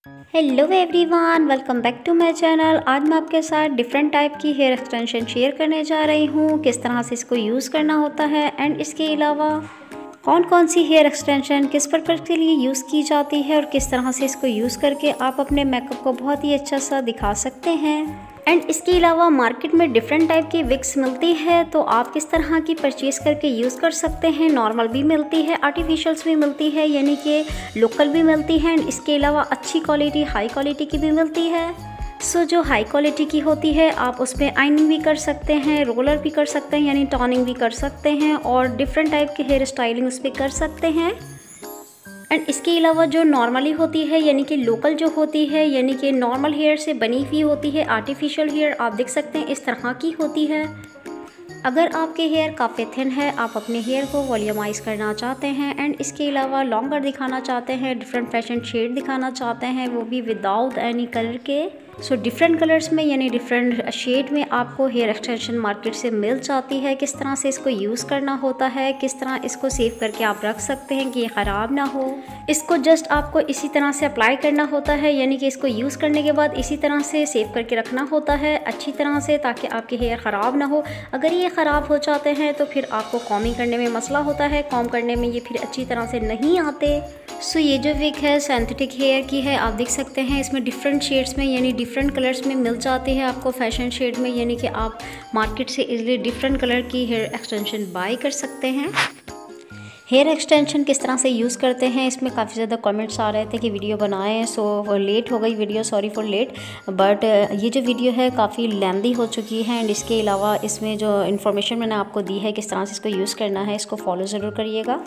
Hello everyone, welcome back to my channel. आज मैं आपके साथ डिफरेंट टाइप की हेयर एक्सटेंशन शेयर करने जा रही हूँ, किस तरह से इसको यूज़ करना होता है एंड इसके अलावा कौन कौन सी हेयर एक्सटेंशन किस पर्पज़ के लिए यूज़ की जाती है और किस तरह से इसको यूज़ करके आप अपने मेकअप को बहुत ही अच्छा सा दिखा सकते हैं। एंड इसके अलावा मार्केट में डिफरेंट टाइप की विग्स मिलती है, तो आप किस तरह की परचेज़ करके यूज़ कर सकते हैं। नॉर्मल भी मिलती है, आर्टिफिशियल्स भी मिलती है, यानी कि लोकल भी मिलती है। एंड इसके अलावा अच्छी क्वालिटी, हाई क्वालिटी की भी मिलती है। सो जो हाई क्वालिटी की होती है आप उसमें आइनिंग भी कर सकते हैं, रोलर भी कर सकते हैं, यानी टॉनिंग भी कर सकते हैं और डिफरेंट टाइप के हेयर स्टाइलिंग उस पर कर सकते हैं। एंड इसके अलावा जो नॉर्मली होती है, यानी कि लोकल जो होती है, यानी कि नॉर्मल हेयर से बनी हुई होती है, आर्टिफिशियल हेयर आप देख सकते हैं इस तरह की होती है। अगर आपके हेयर काफ़ी थिन है, आप अपने हेयर को वॉल्यूमाइज करना चाहते हैं एंड इसके अलावा लॉन्गर दिखाना चाहते हैं, डिफरेंट फैशन शेड दिखाना चाहते हैं, वो भी विदाउट एनी कलर के। सो डिफरेंट कलर्स में यानी डिफरेंट शेड में आपको हेयर एक्सटेंशन मार्केट से मिल जाती है। किस तरह से इसको यूज़ करना होता है, किस तरह इसको सेव करके आप रख सकते हैं कि ये ख़राब ना हो। इसको जस्ट आपको इसी तरह से अप्लाई करना होता है, यानी कि इसको यूज़ करने के बाद इसी तरह से सेव करके रखना होता है अच्छी तरह से, ताकि आपके हेयर ख़राब ना हो। अगर ये ख़राब हो जाते हैं तो फिर आपको कॉमिंग करने में मसला होता है, कॉम करने में ये फिर अच्छी तरह से नहीं आते। सो ये जो विग है सिंथेटिक हेयर की है, आप देख सकते हैं इसमें डिफरेंट शेड्स में यानी डिफरेंट कलर्स में मिल जाती है आपको फैशन शेड में, यानी कि आप मार्केट से इजीली डिफरेंट कलर की हेयर एक्सटेंशन बाय कर सकते हैं। हेयर एक्सटेंशन किस तरह से यूज़ करते हैं, इसमें काफ़ी ज़्यादा कमेंट्स आ रहे थे कि वीडियो बनाएं। सो लेट हो गई video, sorry for late, but ये जो वीडियो है काफ़ी लेंदी हो चुकी है। एंड इसके अलावा इसमें जो इन्फॉर्मेशन मैंने आपको दी है किस तरह से इसको यूज़ करना है, इसको फॉलो ज़रूर करिएगा।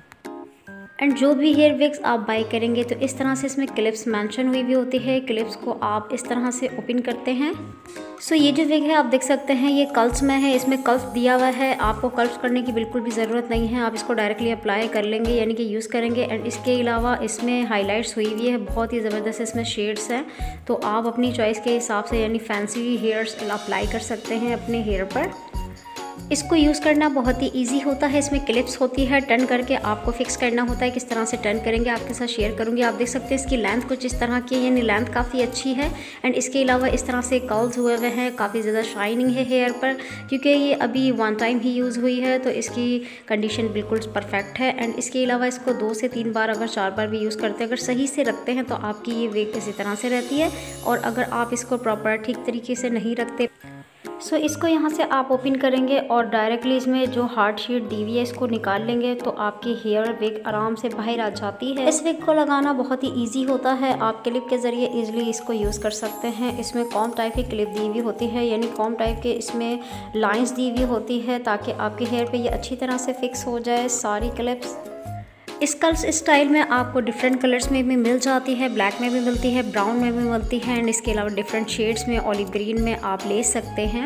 एंड जो भी हेयर विग्स आप बाय करेंगे तो इस तरह से इसमें क्लिप्स मेंशन हुई भी होती है, क्लिप्स को आप इस तरह से ओपन करते हैं। सो ये जो विग है आप देख सकते हैं ये कल्स में है, इसमें कल्स दिया हुआ है, आपको कल्स करने की बिल्कुल भी ज़रूरत नहीं है, आप इसको डायरेक्टली अप्लाई कर लेंगे यानी कि यूज़ करेंगे। एंड इसके अलावा इसमें हाईलाइट्स हुई हुई है, बहुत ही ज़बरदस्त इसमें शेड्स हैं, तो आप अपनी चॉइस के हिसाब से यानी फैंसी हेयर्स अप्लाई कर सकते हैं अपने हेयर पर। इसको यूज़ करना बहुत ही इजी होता है, इसमें क्लिप्स होती है, टर्न करके आपको फिक्स करना होता है। किस तरह से टर्न करेंगे आपके साथ शेयर करूंगी। आप देख सकते हैं इसकी लेंथ कुछ इस तरह की है, यानी लेंथ काफ़ी अच्छी है। एंड इसके अलावा इस तरह से कर्ल्स हुए हुए हैं, काफ़ी ज़्यादा शाइनिंग है हेयर पर, क्योंकि ये अभी वन टाइम ही यूज़ हुई है तो इसकी कंडीशन बिल्कुल परफेक्ट है। एंड इसके अलावा इसको 2 से 3 बार अगर 4 बार भी यूज़ करते हैं, अगर सही से रखते हैं तो आपकी ये विग इसी तरह से रहती है। और अगर आप इसको प्रॉपर ठीक तरीके से नहीं रखते, सो इसको यहाँ से आप ओपन करेंगे और डायरेक्टली इसमें जो हार्ड शीट दी हुई है इसको निकाल लेंगे, तो आपकी हेयर विग आराम से बाहर आ जाती है। इस विग को लगाना बहुत ही इजी होता है, आप क्लिप के ज़रिए इजीली इसको यूज़ कर सकते हैं। इसमें कॉम टाइप की क्लिप दी हुई होती है, यानी कॉम टाइप के इसमें लाइन्स दी हुई होती है, ताकि आपके हेयर पर ये अच्छी तरह से फिक्स हो जाए सारी क्लिप्स। इस कल्स स्टाइल में आपको डिफरेंट कलर्स में भी मिल जाती है, ब्लैक में भी मिलती है, ब्राउन में भी मिलती है, एंड इसके अलावा डिफरेंट शेड्स में, ऑलिव ग्रीन में आप ले सकते हैं।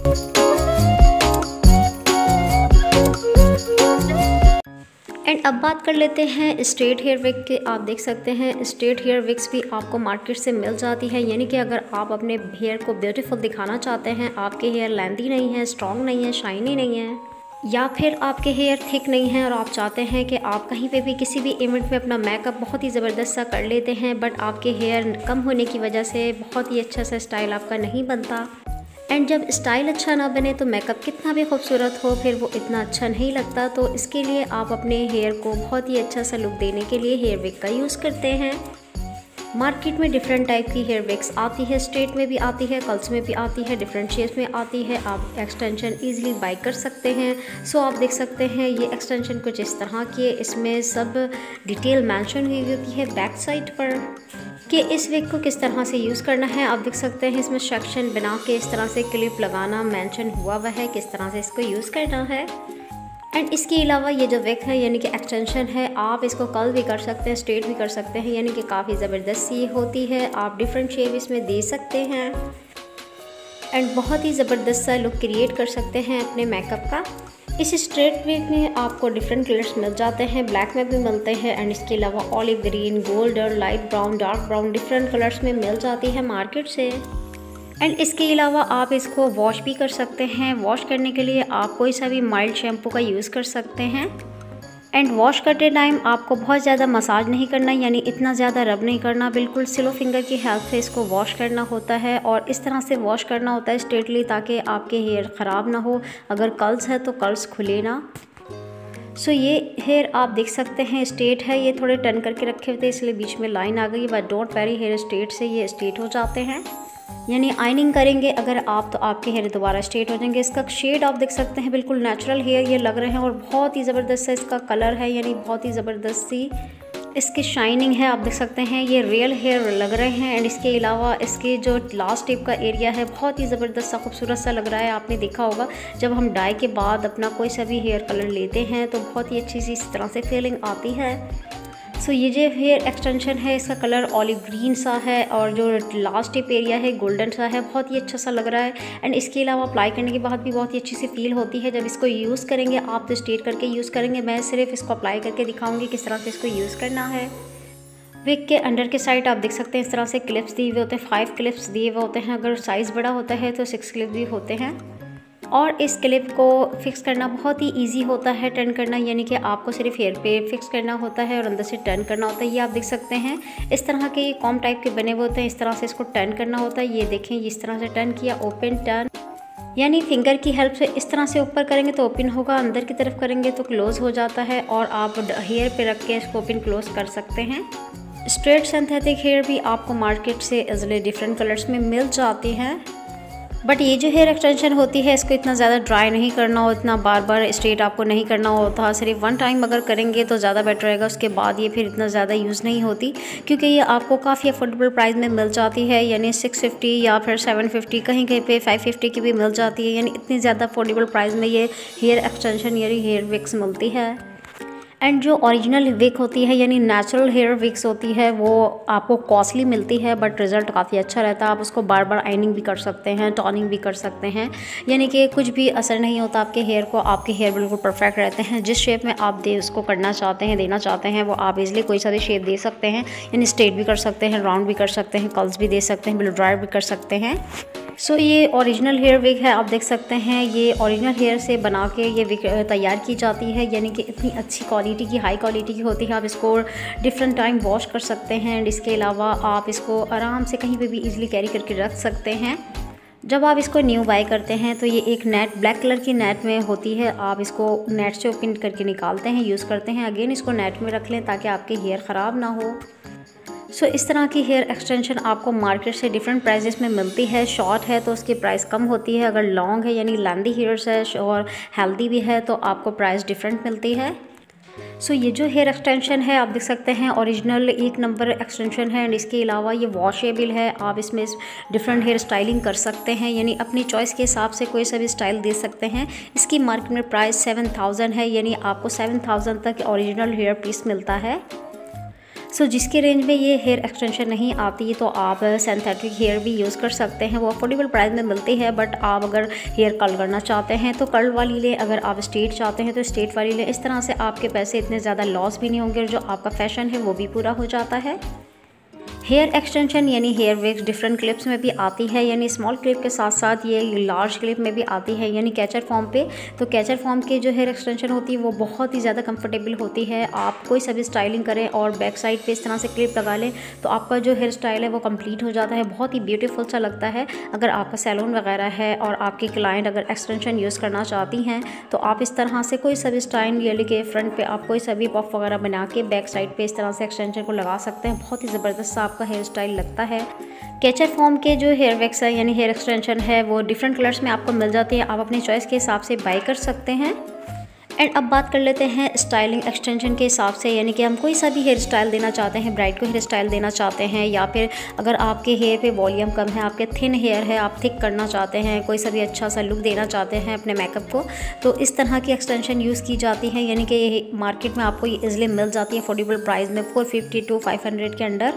एंड अब बात कर लेते हैं स्ट्रेट हेयर विग के। आप देख सकते हैं स्ट्रेट हेयर विग्स भी आपको मार्केट से मिल जाती है, यानी कि अगर आप अपने हेयर को ब्यूटीफुल दिखाना चाहते हैं, आपके हेयर लेंथी नहीं है, स्ट्रॉन्ग नहीं है, शाइनी नहीं है, या फिर आपके हेयर थिक नहीं है और आप चाहते हैं कि आप कहीं पे भी किसी भी इवेंट में अपना मेकअप बहुत ही ज़बरदस्त सा कर लेते हैं, बट आपके हेयर कम होने की वजह से बहुत ही अच्छा सा स्टाइल आपका नहीं बनता। एंड जब स्टाइल अच्छा ना बने तो मेकअप कितना भी खूबसूरत हो फिर वो इतना अच्छा नहीं लगता। तो इसके लिए आप अपने हेयर को बहुत ही अच्छा सा लुक देने के लिए हेयर विग का यूज़ करते हैं। मार्केट में डिफरेंट टाइप की हेयर विग्स आती है, स्ट्रेट में भी आती है, कर्ल्स में भी आती है, डिफरेंट शेप्स में आती है, आप एक्सटेंशन इजीली बाय कर सकते हैं। सो आप देख सकते हैं ये एक्सटेंशन कुछ इस तरह की है, इसमें सब डिटेल मेंशन हुई होती है बैक साइड पर कि इस विग को किस तरह से यूज़ करना है। आप देख सकते हैं इसमें सेक्शन बना के इस तरह से क्लिप लगाना मेंशन हुआ हुआ है, किस तरह से इसको यूज़ करना है। एंड इसके अलावा ये जो विग है यानी कि एक्सटेंशन है, आप इसको कर्ल भी कर सकते हैं, स्ट्रेट भी कर सकते हैं, यानी कि काफ़ी ज़बरदस्त सी होती है, आप डिफरेंट शेप इसमें दे सकते हैं एंड बहुत ही ज़बरदस्त सा लुक क्रिएट कर सकते हैं अपने मेकअप का। इस स्ट्रेट विग में आपको डिफरेंट कलर्स मिल जाते हैं, ब्लैक में भी मिलते हैं, एंड इसके अलावा ऑलिव ग्रीन, गोल्ड और light brown, dark brown different colours में मिल जाती है मार्केट से। एंड इसके अलावा आप इसको वॉश भी कर सकते हैं। वॉश करने के लिए आप कोई सा भी माइल्ड शैम्पू का यूज़ कर सकते हैं। एंड वॉश करते टाइम आपको बहुत ज़्यादा मसाज नहीं करना, यानी इतना ज़्यादा रब नहीं करना, बिल्कुल स्लो फिंगर की हेल्प से इसको वॉश करना होता है। और इस तरह से वॉश करना होता है स्ट्रेटली, ताकि आपके हेयर ख़राब ना हो। अगर कर्ल्स है तो कर्ल्स खुले ना। सो ये हेयर आप देख सकते हैं स्ट्रेट है, ये थोड़े टर्न करके रखे हुए थे इसलिए बीच में लाइन आ गई, but don't worry, hair straight से ये स्ट्रेट हो जाते हैं। यानी आइनिंग करेंगे अगर आप तो आपके हेयर दोबारा स्ट्रेट हो जाएंगे। इसका शेड आप देख सकते हैं, बिल्कुल नेचुरल हेयर ये लग रहे हैं और बहुत ही ज़बरदस्त सा इसका कलर है, यानी बहुत ही ज़बरदस्त सी इसकी शाइनिंग है। आप देख सकते हैं ये रियल हेयर लग रहे हैं। एंड इसके अलावा इसके जो लास्ट टिप का एरिया है बहुत ही ज़बरदस्त सा खूबसूरत सा लग रहा है। आपने देखा होगा जब हम डाई के बाद अपना कोई सा भी हेयर कलर लेते हैं तो बहुत ही अच्छी सी इस तरह से फीलिंग आती है। सो ये जो हेयर एक्सटेंशन है इसका कलर ऑलिव ग्रीन सा है और जो लास्ट टिप एरिया है गोल्डन सा है, बहुत ही अच्छा सा लग रहा है। एंड इसके अलावा अप्लाई करने के बाद भी बहुत ही अच्छी सी फील होती है। जब इसको यूज़ करेंगे आप तो स्ट्रेट करके यूज़ करेंगे, मैं सिर्फ इसको अप्लाई करके दिखाऊंगी किस तरह से इसको यूज़ करना है। विग के अंडर के साइड आप देख सकते हैं इस तरह से क्लिप्स दिए हुए होते हैं, 5 क्लिप्स दिए हुए होते हैं। अगर साइज़ बड़ा होता है तो 6 क्लिप भी होते हैं। और इस क्लिप को फिक्स करना बहुत ही इजी होता है, टर्न करना, यानी कि आपको सिर्फ हेयर पे फिक्स करना होता है और अंदर से टर्न करना होता है। ये आप देख सकते हैं इस तरह के कॉम टाइप के बने हुए होते हैं, इस तरह से इसको टर्न करना होता है। ये देखें इस तरह से टर्न किया, ओपन टर्न, यानी फिंगर की हेल्प से इस तरह से ऊपर करेंगे तो ओपन होगा, अंदर की तरफ करेंगे तो क्लोज़ हो जाता है। और आप हेयर पे रख के इसको ओपन क्लोज़ कर सकते हैं। स्ट्रेट सिंथेटिक हेयर भी आपको मार्केट से इजली डिफरेंट कलर्स में मिल जाती हैं, बट ये जो हेयर एक्सटेंशन होती है इसको इतना ज़्यादा ड्राई नहीं करना हो, इतना बार बार स्ट्रेट आपको नहीं करना होता। सिर्फ 1 टाइम अगर करेंगे तो ज़्यादा बेटर रहेगा, उसके बाद ये फिर इतना ज़्यादा यूज़ नहीं होती, क्योंकि ये आपको काफ़ी अफोर्डेबल प्राइस में मिल जाती है। यानी 650 या फिर 750, कहीं कहीं पे 550 की भी मिल जाती है। यानी इतनी ज़्यादा अफोर्डेबल प्राइस में ये हेयर एक्सटेंशन यानी हेयर विक्स मिलती है। एंड जो ओरिजिनल विग होती है यानी नेचुरल हेयर विक्स होती है वो आपको कॉस्टली मिलती है, बट रिज़ल्ट काफ़ी अच्छा रहता है। आप उसको बार बार आइनिंग भी कर सकते हैं, टॉनिंग भी कर सकते हैं, यानी कि कुछ भी असर नहीं होता आपके हेयर को। आपके हेयर बिल्कुल परफेक्ट रहते हैं। जिस शेप में आप उसको करना चाहते हैं, देना चाहते हैं, वो आप इजीली कोई सा भी शेप दे सकते हैं। यानी स्ट्रेट भी कर सकते हैं, राउंड भी कर सकते हैं, कर्ल्स भी दे सकते हैं, ब्लो ड्राई भी कर सकते हैं। सो ये ओरिजिनल हेयर विग है, आप देख सकते हैं ये ओरिजिनल हेयर से बना के ये विग तैयार की जाती है। यानी कि इतनी अच्छी क्वालिटी की, हाई क्वालिटी की होती है। आप इसको डिफरेंट टाइम वॉश कर सकते हैं। एंड इसके अलावा आप इसको आराम से कहीं पे भी इजीली कैरी करके रख सकते हैं। जब आप इसको न्यू बाय करते हैं तो ये एक नेट, ब्लैक कलर की नेट में होती है। आप इसको नेट से ओपन करके निकालते हैं, यूज़ करते हैं। अगेन इसको नेट में रख लें ताकि आपके हेयर ख़राब ना हो। सो इस तरह की हेयर एक्सटेंशन आपको मार्केट से डिफरेंट प्राइजेस में मिलती है। शॉर्ट है तो उसकी प्राइस कम होती है, अगर लॉन्ग है यानी लेंथी हेयर्स है और हेल्दी भी है तो आपको प्राइस डिफरेंट मिलती है। सो ये जो हेयर एक्सटेंशन है आप देख सकते हैं ओरिजिनल 1 नंबर एक्सटेंशन है। एंड इसके अलावा ये वॉशेबल है, आप इसमें डिफरेंट हेयर स्टाइलिंग कर सकते हैं, यानी अपनी चॉइस के हिसाब से कोई सा भी स्टाइल दे सकते हैं। इसकी मार्केट में प्राइस 7000 है, यानी आपको 7000 तक ओरिजिनल हेयर पीस मिलता है। सो जिसके रेंज में ये हेयर एक्सटेंशन नहीं आती तो आप सिंथेटिक हेयर भी यूज़ कर सकते हैं, वो अफोर्डेबल प्राइस में मिलती है। बट आप अगर हेयर कर्ल करना चाहते हैं तो कर्ल वाली लें, अगर आप स्ट्रेट चाहते हैं तो स्ट्रेट वाली लें। इस तरह से आपके पैसे इतने ज़्यादा लॉस भी नहीं होंगे और जो आपका फैशन है वो भी पूरा हो जाता है। हेयर एक्सटेंशन यानी हेयर विग्स डिफरेंट क्लिप्स में भी आती है, यानी स्मॉल क्लिप के साथ साथ ये लार्ज क्लिप में भी आती है, यानी कैचर फॉर्म पे। तो कैचर फॉर्म की जो हेयर एक्सटेंशन होती है वो बहुत ही ज़्यादा कंफर्टेबल होती है। आप कोई सा भी स्टाइलिंग करें और बैक साइड पे इस तरह से क्लिप लगा लें तो आपका जो हेयर स्टाइल है वो कंप्लीट हो जाता है, बहुत ही ब्यूटीफुल सा लगता है। अगर आपका सैलून वगैरह है और आपकी क्लाइंट अगर एक्सटेंशन यूज़ करना चाहती हैं तो आप इस तरह से कोई सा भी स्टाइल यानी कि फ्रंट पे आप कोई सा भी पफ वगैरह बना के बैक साइड पे इस तरह से एक्सटेंशन को लगा सकते हैं। बहुत ही ज़बरदस्त सा आपका हेयर स्टाइल लगता है। कैचर फॉर्म के जो हेयर वैक्स है यानी हेयर एक्सटेंशन है वो डिफरेंट कलर्स में आपको मिल जाती है, आप अपनी चॉइस के हिसाब से बाय कर सकते हैं। एंड अब बात कर लेते हैं स्टाइलिंग एक्सटेंशन के हिसाब से, यानी कि हम कोई सा भी हेयर स्टाइल देना चाहते हैं, ब्राइड को हेयर स्टाइल देना चाहते हैं, या फिर अगर आपके हेयर पे वॉल्यूम कम है, आपके थिन हेयर है, आप थिक करना चाहते हैं, कोई सा भी अच्छा सा लुक देना चाहते हैं अपने मेकअप को, तो इस तरह की एक्सटेंशन यूज़ की जाती है। यानी कि मार्केट में आपको ये ईजिली मिल जाती है अफोर्डेबल प्राइस में 450 to 500 के अंडर।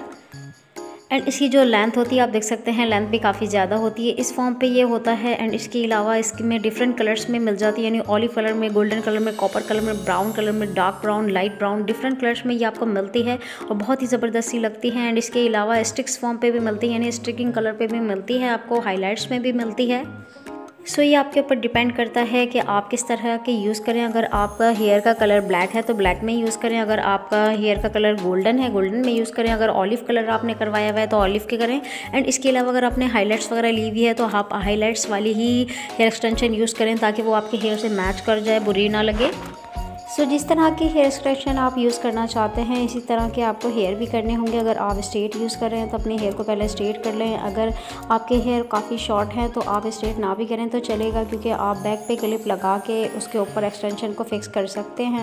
एंड इसकी जो लेंथ होती है आप देख सकते हैं लेंथ भी काफ़ी ज़्यादा होती है, इस फॉर्म पे ये होता है। एंड इसके अलावा इसमें डिफरेंट कलर्स में मिल जाती है, यानी ऑलिव कलर में, गोल्डन कलर में, कॉपर कलर में, ब्राउन कलर में, dark brown, light brown, different colours में ये आपको मिलती है और बहुत ही ज़बरदस्ती लगती है। एंड इसके अलावा स्टिक्स फॉर्म पे भी मिलती है, यानी स्टिकिंग कलर पे भी मिलती है, आपको हाईलाइट्स में भी मिलती है। सो ये आपके ऊपर डिपेंड करता है कि आप किस तरह के यूज़ करें। अगर आपका हेयर का कलर ब्लैक है तो ब्लैक में यूज़ करें, अगर आपका हेयर का कलर गोल्डन है गोल्डन में यूज़ करें, अगर ऑलिव कलर आपने करवाया हुआ है तो ऑलिव के करें। एंड इसके अलावा अगर आपने हाईलाइट्स वगैरह ली हुई है तो आप हाईलाइट्स वाली ही हेयर एक्सटेंशन यूज़ करें ताकि वो आपके हेयर से मैच कर जाए, बुरी ना लगे। सो जिस तरह की हेयर एक्सटेंशन आप यूज़ करना चाहते हैं इसी तरह के आपको हेयर भी करने होंगे। अगर आप स्ट्रेट यूज़ कर रहे हैं तो अपने हेयर को पहले स्ट्रेट कर लें। अगर आपके हेयर काफ़ी शॉर्ट हैं तो आप स्ट्रेट ना भी करें तो चलेगा, क्योंकि आप बैक पे क्लिप लगा के उसके ऊपर एक्सटेंशन को फिक्स कर सकते हैं।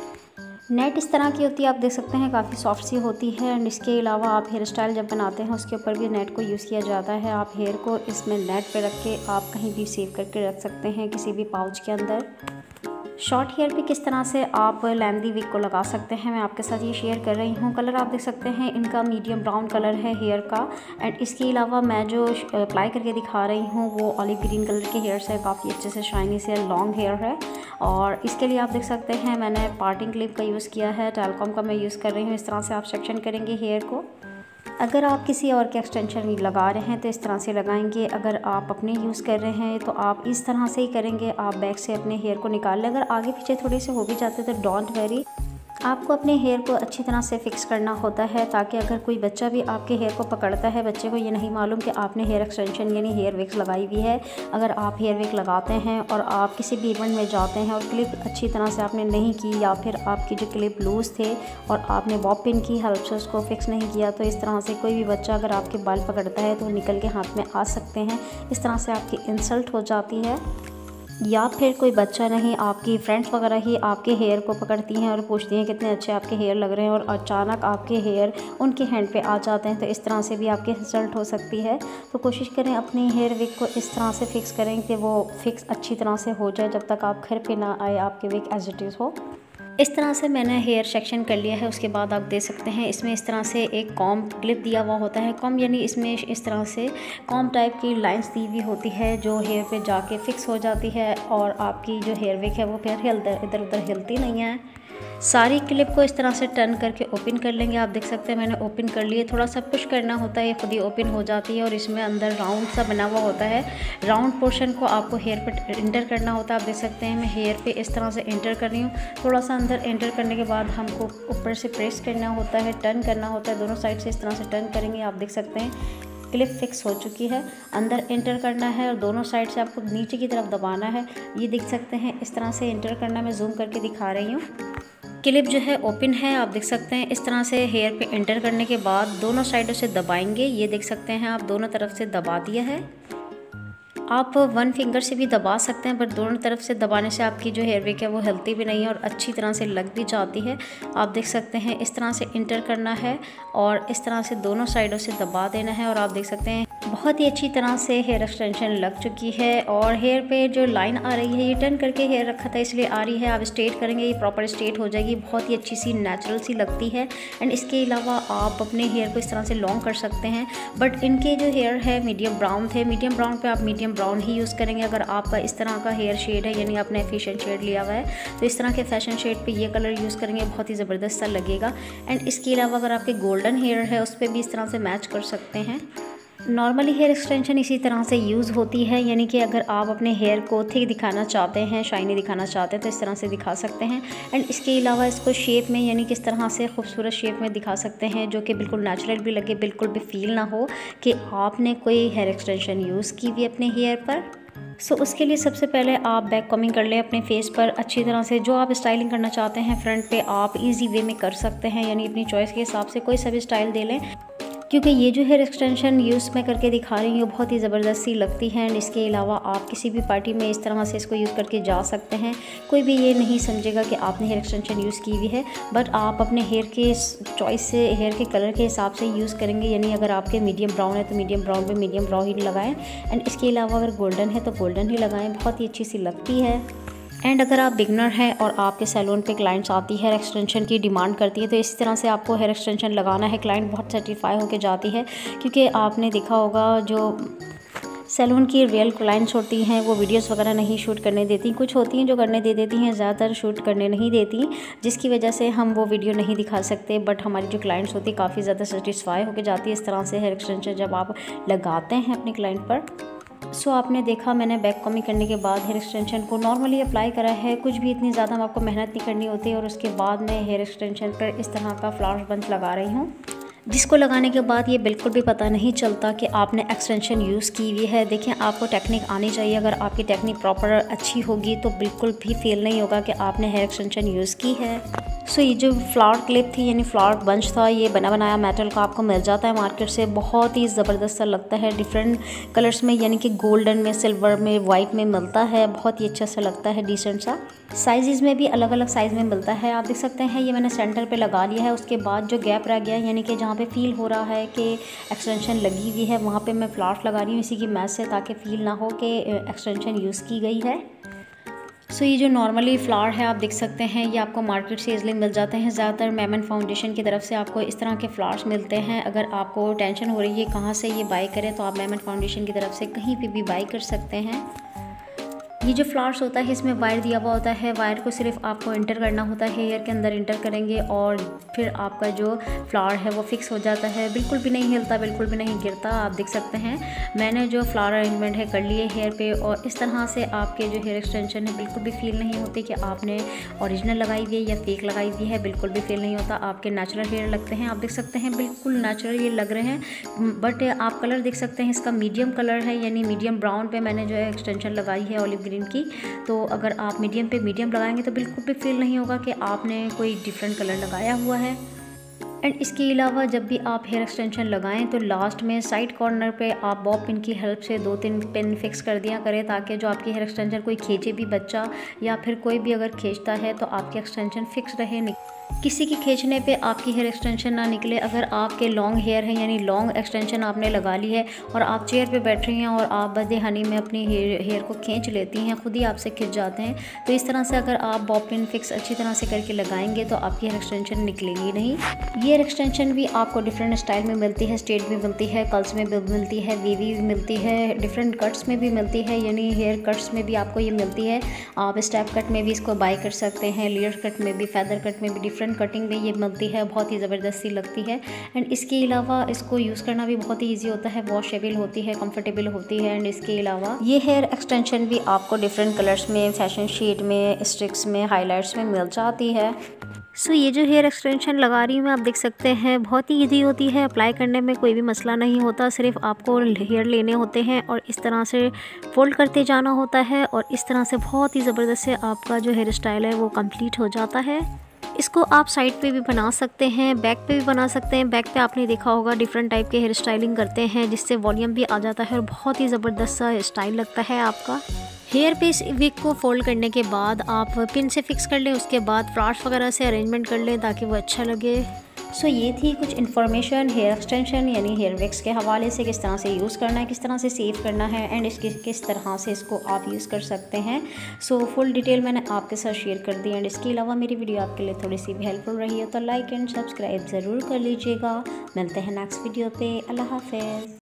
नेट इस तरह की होती है, आप देख सकते हैं काफ़ी सॉफ्ट सी होती है। एंड इसके अलावा आप हेयर स्टाइल जब बनाते हैं उसके ऊपर भी नेट को यूज़ किया जाता है। आप हेयर को इसमें नेट पे रख के आप कहीं भी सेव करके रख सकते हैं किसी भी पाउच के अंदर। शॉर्ट हेयर पे किस तरह से आप लेंदी विग को लगा सकते हैं मैं आपके साथ ये शेयर कर रही हूँ। कलर आप देख सकते हैं इनका मीडियम ब्राउन कलर है हेयर का। एंड इसके अलावा मैं जो अप्लाई करके दिखा रही हूँ वो ऑलिव ग्रीन कलर के हेयर से काफ़ी अच्छे से शाइनी से लॉन्ग हेयर है। और इसके लिए आप देख सकते हैं मैंने पार्टिंग क्लिप का यूज़ किया है, टेलकॉम का मैं यूज़ कर रही हूँ। इस तरह से आप सेक्शन करेंगे हेयर को। अगर आप किसी और के एक्सटेंशन लगा रहे हैं तो इस तरह से लगाएंगे। अगर आप अपने यूज़ कर रहे हैं तो आप इस तरह से ही करेंगे। आप बैक से अपने हेयर को निकाल लें। अगर आगे पीछे थोड़े से हो भी जाते तो डोंट वरी, आपको अपने हेयर को अच्छी तरह से फिक्स करना होता है ताकि अगर कोई बच्चा भी आपके हेयर को पकड़ता है, बच्चे को ये नहीं मालूम कि आपने हेयर एक्सटेंशन यानी हेयर विक्स लगाई हुई है। अगर आप हेयर विक लगाते हैं और आप किसी भी इवेंट में जाते हैं और क्लिप अच्छी तरह से आपने नहीं की, या फिर आपकी जो क्लिप लूज़ थे और आपने बॉब पिन की हेल्प से उसको फिक्स नहीं किया, तो इस तरह से कोई भी बच्चा अगर आपके बाल पकड़ता है तो वो निकल के हाथ में आ सकते हैं। इस तरह से आपकी इंसल्ट हो जाती है। या फिर कोई बच्चा नहीं, आपकी फ्रेंड्स वगैरह ही आपके हेयर को पकड़ती हैं और पूछती हैं कितने अच्छे आपके हेयर लग रहे हैं, और अचानक आपके हेयर उनके हैंड पे आ जाते हैं, तो इस तरह से भी आपकी इंसल्ट हो सकती है। तो कोशिश करें अपनी हेयर विक को इस तरह से फिक्स करें कि वो फिक्स अच्छी तरह से हो जाए, जब तक आप घर पे ना आए आपके विक एज इट इज़ हो। इस तरह से मैंने हेयर सेक्शन कर लिया है। उसके बाद आप देख सकते हैं इसमें इस तरह से एक कॉम्ब क्लिप दिया हुआ होता है। कॉम्ब यानी इसमें इस तरह से कॉम्ब टाइप की लाइंस दी हुई होती है जो हेयर पे जाके फिक्स हो जाती है, और आपकी जो हेयर विक है वो फिर इधर उधर हिलती नहीं है। सारी क्लिप को इस तरह से टर्न करके ओपन कर लेंगे। आप देख सकते हैं मैंने ओपन कर लिए। थोड़ा सा पुश करना होता है, ये खुद ही ओपन हो जाती है। और इसमें अंदर राउंड सा बना हुआ होता है। राउंड पोर्शन को आपको हेयर पे इंटर करना होता है। आप देख सकते हैं मैं हेयर पे इस तरह से इंटर कर रही हूँ। थोड़ा सा अंदर इंटर करने के बाद हमको ऊपर से प्रेस करना होता है, टर्न करना होता है। दोनों साइड से इस तरह से टर्न करेंगे। आप देख सकते हैं क्लिप फिक्स हो चुकी है। अंदर इंटर करना है और दोनों साइड से आपको नीचे की तरफ दबाना है। ये देख सकते हैं इस तरह से इंटर करना, मैं जूम करके दिखा रही हूँ। क्लिप जो है ओपन है, आप देख सकते हैं इस तरह से हेयर पे एंटर करने के बाद दोनों साइडों से दबाएंगे। ये देख सकते हैं आप दोनों तरफ से दबा दिया है। आप वन फिंगर से भी दबा सकते हैं, बट दोनों तरफ से दबाने से आपकी जो हेयर विक है वो हिलती भी नहीं है और अच्छी तरह से लग भी जाती है। आप देख सकते हैं इस तरह से इंटर करना है और इस तरह से दोनों साइडों से दबा देना है। और आप देख सकते हैं बहुत ही अच्छी तरह से हेयर एक्सटेंशन लग चुकी है। और हेयर पे जो लाइन आ रही है ये टर्न करके हेयर रखा था इसलिए आ रही है। आप स्ट्रेट करेंगे ये प्रॉपर स्ट्रेट हो जाएगी, बहुत ही अच्छी सी नेचुरल सी लगती है। एंड इसके अलावा आप अपने हेयर को इस तरह से लॉन्ग कर सकते हैं। बट इनके जो हेयर है मीडियम ब्राउन थे, मीडियम ब्राउन पे आप मीडियम ब्राउन ही यूज़ करेंगे। अगर आपका इस तरह का हेयर शेड है यानी आपने फैशन शेड लिया हुआ है तो इस तरह के फैशन शेड पे ये कलर यूज़ करेंगे, बहुत ही ज़बरदस्त सा लगेगा। एंड इसके अलावा अगर आपके गोल्डन हेयर है उस पर भी इस तरह से मैच कर सकते हैं। नॉर्मली हेयर एक्सटेंशन इसी तरह से यूज़ होती है, यानी कि अगर आप अपने हेयर को थिक दिखाना चाहते हैं, शाइनी दिखाना चाहते हैं तो इस तरह से दिखा सकते हैं। एंड इसके अलावा इसको शेप में यानी किस तरह से खूबसूरत शेप में दिखा सकते हैं जो कि बिल्कुल नेचुरल भी लगे, बिल्कुल भी फील ना हो कि आपने कोई हेयर एक्सटेंशन यूज़ की हुई अपने हेयर पर। सो उसके लिए सबसे पहले आप बैक कॉमिंग कर लें अपने फेस पर अच्छी तरह से। जो आप स्टाइलिंग करना चाहते हैं फ्रंट पे आप इजी वे में कर सकते हैं, यानी अपनी चॉइस के हिसाब से कोई सा भी स्टाइल दे लें, क्योंकि ये जो हेयर एक्सटेंशन यूज़ मैं करके दिखा रही हूँ बहुत ही ज़बरदस्त सी लगती है। एंड इसके अलावा आप किसी भी पार्टी में इस तरह से इसको यूज़ करके जा सकते हैं। कोई भी ये नहीं समझेगा कि आपने हेयर एक्सटेंशन यूज़ की हुई है, बट आप अपने हेयर के चॉइस से, हेयर के कलर के हिसाब से यूज़ करेंगे। यानी अगर आपके मीडियम ब्राउन है तो मीडियम ब्राउन पे मीडियम ब्राउन ही लगाएं। एंड इसके अलावा अगर गोल्डन है तो गोल्डन ही लगाएं, बहुत ही अच्छी सी लगती है। एंड अगर आप बिगनर हैं और आपके सैलून पे क्लाइंट्स आती है हेयर एक्सटेंशन की डिमांड करती है तो इस तरह से आपको हेयर एक्सटेंशन लगाना है। क्लाइंट बहुत सेटिस्फाई होकर जाती है, क्योंकि आपने देखा होगा जो सैलून की रियल क्लाइंट्स होती हैं वो वीडियोस वगैरह नहीं शूट करने देती। कुछ होती हैं जो करने दे देती हैं, ज़्यादातर शूट करने नहीं देती, जिसकी वजह से हम वो वीडियो नहीं दिखा सकते। बट हमारी जो क्लाइंट्स होती है काफ़ी ज़्यादा सेटिस्फाई होकर जाती है इस तरह से हेयर एक्सटेंशन जब आप लगाते हैं अपने क्लाइंट पर। सो आपने देखा मैंने बैक कॉम्बिंग करने के बाद हेयर एक्सटेंशन को नॉर्मली अप्लाई करा है। कुछ भी इतनी ज़्यादा आपको मेहनत नहीं करनी होती। और उसके बाद मैं हेयर एक्सटेंशन पर इस तरह का फ्लावर बंच लगा रही हूँ, जिसको लगाने के बाद ये बिल्कुल भी पता नहीं चलता कि आपने एक्सटेंशन यूज़ की हुई है। देखिए, आपको टेक्निक आनी चाहिए। अगर आपकी टेक्निक प्रॉपर अच्छी होगी तो बिल्कुल भी फील नहीं होगा कि आपने हेयर एक्सटेंशन यूज़ की है। सो ये जो फ्लावर क्लिप थी यानी फ्लावर बंच था, ये बना बनाया मेटल का आपको मिल जाता है मार्केट से। बहुत ही ज़बरदस्त सा लगता है, डिफरेंट कलर्स में यानी कि गोल्डन में, सिल्वर में, वाइट में मिलता है। बहुत ही अच्छा सा लगता है, डिसेंट सा। साइज़ में भी अलग अलग साइज़ में मिलता है। आप देख सकते हैं ये मैंने सेंटर पे लगा लिया है। उसके बाद जो गैप रह गया यानी कि जहाँ पे फील हो रहा है कि एक्सटेंशन लगी हुई है, वहाँ पे मैं फ्लावर्स लगा रही हूँ इसी की मैच से, ताकि फील ना हो कि एक्सटेंशन यूज़ की गई है। सो ये जो नॉर्मली फ्लावर है आप देख सकते हैं, ये आपको मार्केट से इजीली मिल जाते हैं। ज़्यादातर मेमन फाउंडेशन की तरफ से आपको इस तरह के फ्लावर्स मिलते हैं। अगर आपको टेंशन हो रही है कहाँ से ये बाय करें, तो आप मेमन फाउंडेशन की तरफ से कहीं पे भी बाय कर सकते हैं। ये जो फ्लावर्स होता है इसमें वायर दिया हुआ होता है। वायर को सिर्फ आपको इंटर करना होता है, हेयर के अंदर इंटर करेंगे और फिर आपका जो फ्लावर है वो फिक्स हो जाता है। बिल्कुल भी नहीं हिलता, बिल्कुल भी नहीं गिरता। आप देख सकते हैं मैंने जो फ्लावर अरेंजमेंट है कर लिए हेयर पे, और इस तरह से आपके जो हेयर एक्सटेंशन है बिल्कुल भी फील नहीं होती कि आपने ओरिजिनल लगाई हुई है या फेक लगाई हुई है। बिल्कुल भी फील नहीं होता, आपके नेचुरल हेयर लगते हैं। आप देख सकते हैं बिल्कुल नेचुरल ये लग रहे हैं। बट आप कलर देख सकते हैं, इसका मीडियम कलर है यानी मीडियम ब्राउन पे मैंने जो है एक्सटेंशन लगाई है, ऑलिव ग्रीन की। तो अगर आप मीडियम पे मीडियम लगाएंगे तो बिल्कुल भी फील नहीं होगा कि आपने कोई डिफरेंट कलर लगाया हुआ है। एंड इसके अलावा जब भी आप हेयर एक्सटेंशन लगाएं तो लास्ट में साइड कॉर्नर पे आप बॉब पिन की हेल्प से 2-3 पिन फिक्स कर दिया करें, ताकि जो आपकी हेयर एक्सटेंशन कोई खींचे भी बच्चा या फिर कोई भी अगर खींचता है तो आपकी एक्सटेंशन फिक्स रहे, किसी की खींचने पे आपकी हेयर एक्सटेंशन ना निकले। अगर आपके लॉन्ग हेयर है यानी लॉन्ग एक्सटेंशन आपने लगा ली है और आप चेयर पे बैठ रही हैं और आप बदहानी में अपनी हेयर को खींच लेती हैं, खुद ही आपसे खिंच जाते हैं, तो इस तरह से अगर आप बॉब पिन फिक्स अच्छी तरह से करके लगाएंगे तो आपकी हेयर एक्सटेंशन निकलेगी नहीं। हेयर एक्सटेंशन भी आपको डिफरेंट स्टाइल में मिलती है, स्ट्रेट भी मिलती है, कर्ल्स में भी मिलती है, वीवी भी मिलती है, डिफरेंट कट्स में भी मिलती है यानी हेयर कट्स में भी आपको ये मिलती है। आप स्टेप कट में भी इसको बाय कर सकते हैं, लेयर कट में भी, फेदर कट में भी, डिफरेंट कटिंग में ये मिलती है। बहुत ही ज़बरदस्त सी लगती है। एंड इसके अलावा इसको यूज़ करना भी बहुत ही ईजी होता है, वॉशेबल होती है, कंफर्टेबल होती है। एंड इसके अलावा ये हेयर एक्सटेंशन भी आपको डिफरेंट कलर्स में, फैशन शीट में, स्ट्रिक्स में, हाईलाइट्स में मिल जाती है। सो ये जो हेयर एक्सटेंशन लगा रही हूँ मैं, आप देख सकते हैं बहुत ही ईजी होती है, अप्लाई करने में कोई भी मसला नहीं होता। सिर्फ आपको हेयर लेने होते हैं और इस तरह से फोल्ड करते जाना होता है और इस तरह से बहुत ही ज़बरदस्त से आपका जो हेयर स्टाइल है वो कंप्लीट हो जाता है। इसको आप साइड पे भी बना सकते हैं, बैक पे भी बना सकते हैं। बैक पे आपने देखा होगा डिफरेंट टाइप के हेयर स्टाइलिंग करते हैं जिससे वॉल्यूम भी आ जाता है और बहुत ही ज़बरदस्त सा स्टाइल लगता है आपका। हेयर पे इस विग को फोल्ड करने के बाद आप पिन से फिक्स कर लें, उसके बाद फ्लावर्स वगैरह से अरेंजमेंट कर लें ताकि वो अच्छा लगे। सो ये थी कुछ इन्फॉर्मेशन हेयर एक्सटेंशन यानी हेयर विक्स के हवाले से, किस तरह से यूज़ करना है, किस तरह से सेव करना है एंड किस तरह से इसको आप यूज़ कर सकते हैं। सो फुल डिटेल मैंने आपके साथ शेयर कर दी। एंड इसके अलावा मेरी वीडियो आपके लिए थोड़ी सी भी हेल्पफुल रही है तो लाइक एंड सब्सक्राइब ज़रूर कर लीजिएगा। मिलते हैं नेक्स्ट वीडियो पे। अल्लाह हाफ़िज़।